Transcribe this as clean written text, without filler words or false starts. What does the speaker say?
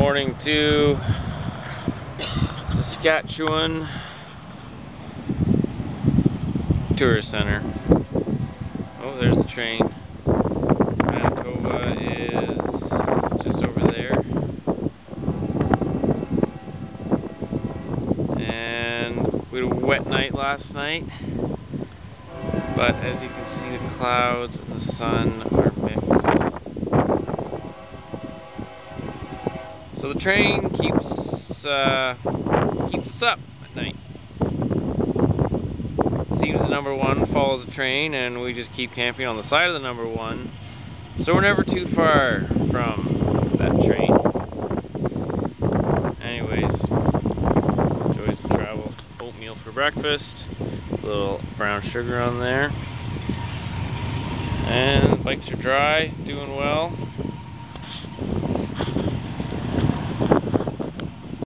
morning to Saskatchewan Tourist Center. Oh, there's the train. Manitoba is just over there. And we had a wet night last night. But as you can see, the clouds and the sun are mixed. So the train keeps us up at night. Seems the number one follows the train, and we just keep camping on the side of the number one. So we're never too far from that train. Anyways, enjoys the travel. Oatmeal for breakfast. A little brown sugar on there. And the bikes are dry, doing well.